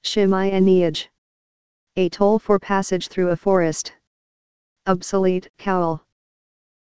Chiminage. A toll for passage through a forest. Obsolete, cowl.